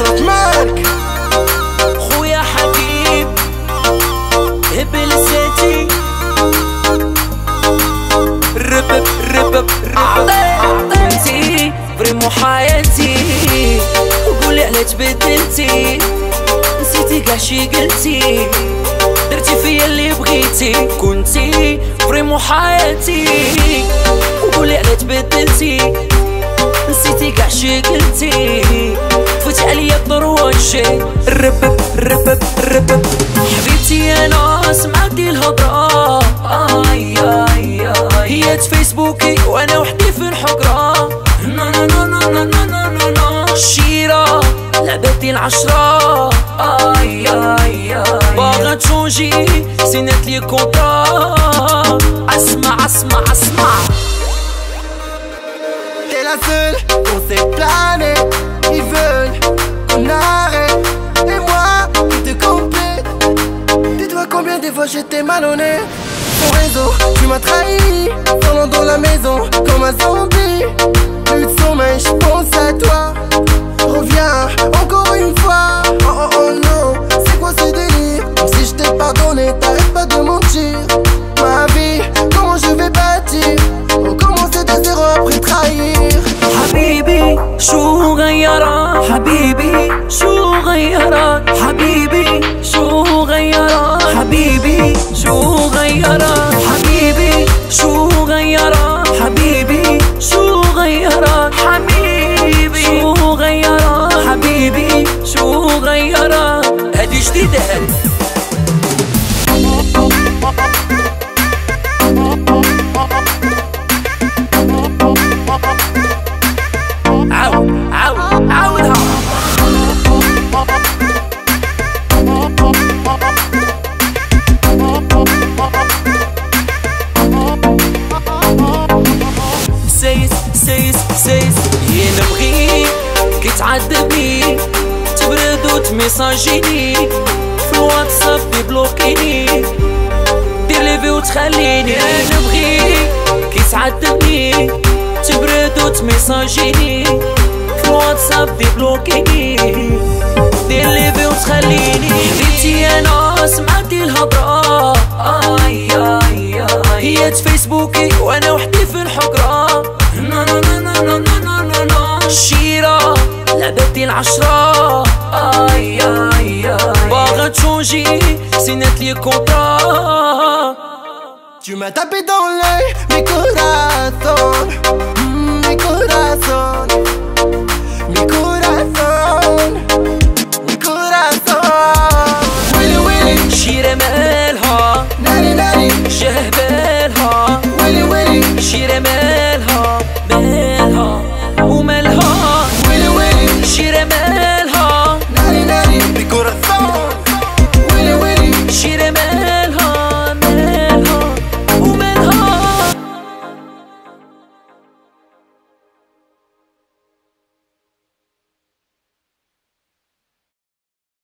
أشرف معاك خويا حبيب ابلساتي ربب ربب ربب انتي فريمو حياتي وقولي علاش تبدلتي نسيتي كاع شي قلتي درتي فيا اللي بغيتي كنتي فريمو حياتي وقولي علاش تبدلتي نسيتي كاع شي قلتي فوتي عليا الضرواشي ربب ربب ربب حبيبتي انا سمعتي الهضره هي فيسبوكي وانا وحدي في الحقره نا نا نا نا نا نا نا نا الشيره لعبتي العشره باغا تشونجي سينات لي كونطرا اسمع اسمع اسمع T'es la seule pour cette planète. Ils veulent qu'on arrête. Et moi qui te complète. Dis-toi combien des fois j'étais malhonnête. Ton réseau, tu m'as trahi. Pendant dans la maison comme un zombie. Plus de sommeil, je pense à toi. Reviens encore une fois. Oh oh oh non, c'est quoi ce délire? Même si je t'ai pardonné, t'arrêtes pas de mentir. Ma vie, comment je vais bâtir? Recommencer de zéro après trahir. حبيبي شو غيرك حبيبي شو غيرك حبيبي شو غيرك حبيبي شو غيرك حبيبي شو غيرك حبيبي شو غيرك حبيبي شو غيرك حبيبي شو غيرك هادي جديدة عاودها سايس يا نبغيك كي تعذبني تبرد وتميساجيني في الواتساب تبلوكيني دير ليفي وتخليني انا نبغيك كي تعذبني تبرد وتميساجيني في الواتساب تبلوكيني دير ليفي وتخليني حبيبتي انا سمعتي الهضره هي فيسبوكي وانا وحدي في الحقره نا نا نا نا نا نا نا نا الشيره لعبتي العشره باغا تشونجي سينات لي كونطرا Tu m'as tapé dans l'œil, mes corazones, mes corazones, mes corazones, mes corazones. Willy Willy, شيرة مالها nani nani, جهبالها Willy Willy, شيرة مالها